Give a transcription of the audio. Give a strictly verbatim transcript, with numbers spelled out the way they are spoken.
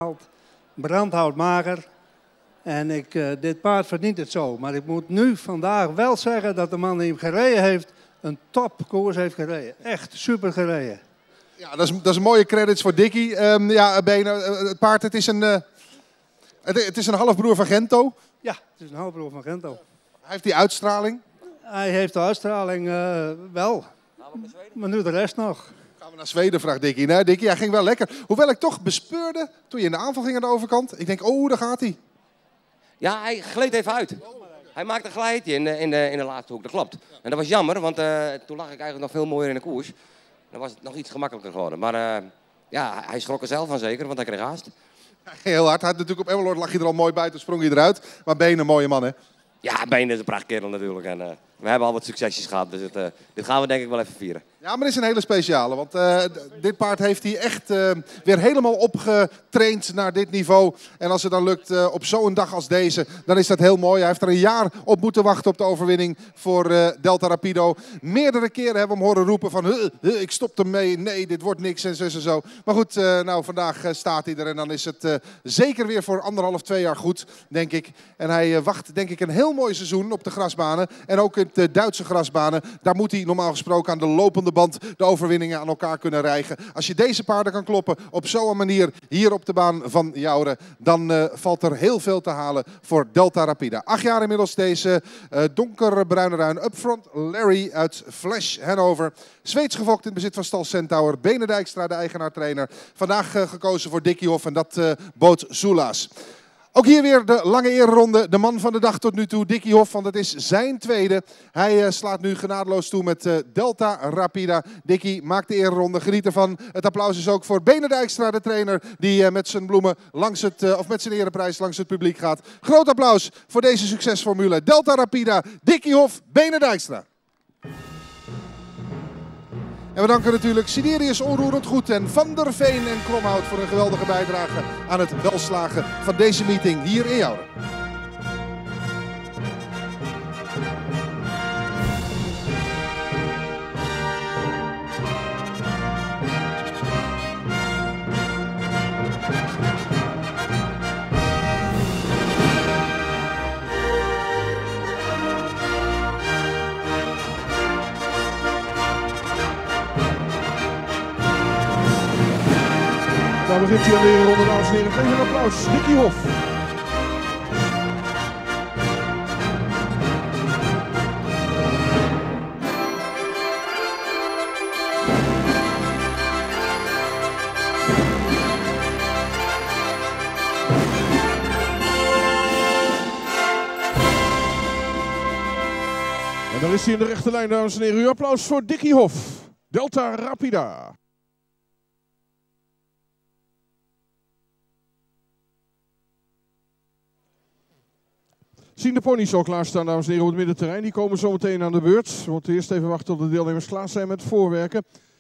Brandhout mager. En ik, uh, dit paard verdient het zo. Maar ik moet nu vandaag wel zeggen dat de man die hem gereden heeft, een topkoers heeft gereden. Echt super gereden. Ja, dat is, dat is een mooie credits voor Dickie. Um, ja, Bene, uh, het paard, het is, een, uh, het, het is een halfbroer van Gento. Ja, het is een halfbroer van Gento. Hij heeft die uitstraling. Hij heeft de uitstraling uh, wel. Maar nu de rest nog. Gaan we naar Zweden, vraagt Dickie. Nee, Dickie, hij ging wel lekker. Hoewel ik toch bespeurde, toen je in de aanval ging aan de overkant. Ik denk, oh, daar gaat hij. Ja, hij gleed even uit. Hij maakte een glijdje in de, in, de, in de laatste hoek, dat klopt. En dat was jammer, want uh, toen lag ik eigenlijk nog veel mooier in de koers. Dan was het nog iets gemakkelijker geworden. Maar uh, ja, hij schrok er zelf van zeker, want hij kreeg haast. Heel hard. Hij had natuurlijk op Emmeloord lag hij er al mooi bij, toen sprong hij eruit. Maar Bene, een mooie man, hè? Ja, Bene is een prachtkerel natuurlijk. En, uh, we hebben al wat succesjes gehad, dus het, uh, dit gaan we denk ik wel even vieren. Ja, maar het is een hele speciale, want uh, dit paard heeft hij echt uh, weer helemaal opgetraind naar dit niveau. En als het dan lukt uh, op zo'n dag als deze, dan is dat heel mooi. Hij heeft er een jaar op moeten wachten op de overwinning voor uh, Delta Rapido. Meerdere keren hebben we hem horen roepen van, huh, huh, ik stop ermee, nee, dit wordt niks en zo en zo. Maar goed, uh, nou, vandaag uh, staat hij er en dan is het uh, zeker weer voor anderhalf, twee jaar goed, denk ik. En hij uh, wacht, denk ik, een heel mooi seizoen op de grasbanen. En ook in de Duitse grasbanen, daar moet hij normaal gesproken aan de lopende band de overwinningen aan elkaar kunnen rijgen. Als je deze paarden kan kloppen op zo'n manier hier op de baan van Jouren, dan uh, valt er heel veel te halen voor Delta Rapida. Acht jaar inmiddels deze uh, donkerbruine ruin upfront. Larry uit Flash Hanover. Zweeds gefokt in bezit van stal Centaur. Bene Dijkstra, de eigenaar-trainer. Vandaag uh, gekozen voor Dickie Hof en dat uh, bood Soelaas. Ook hier weer de lange ereronde. De man van de dag tot nu toe, Dickie Hof, want het is zijn tweede. Hij uh, slaat nu genadeloos toe met uh, Delta Rapida. Dickie maakt de ereronde, geniet ervan. Het applaus is ook voor Bene Dijkstra, de trainer, die uh, met zijn bloemen langs het, uh, of met zijn ereprijs langs het publiek gaat. Groot applaus voor deze succesformule. Delta Rapida, Dickie Hof, Bene Dijkstra. En we danken natuurlijk Siderius Onroerend Goed en Van der Veen en Kromhout voor een geweldige bijdrage aan het welslagen van deze meeting hier in Jouren. Daar begint hij aan de ereronde, dames en heren. Geef een applaus, Dickie Hof. En daar is hij in de rechte lijn, dames en heren. Uw applaus voor Dickie Hof. Delta Rapida. Zien de ponies al klaarstaan, dames en heren, op het middenterrein. Die komen zo meteen aan de beurt. We moeten eerst even wachten tot de deelnemers klaar zijn met voorwerken.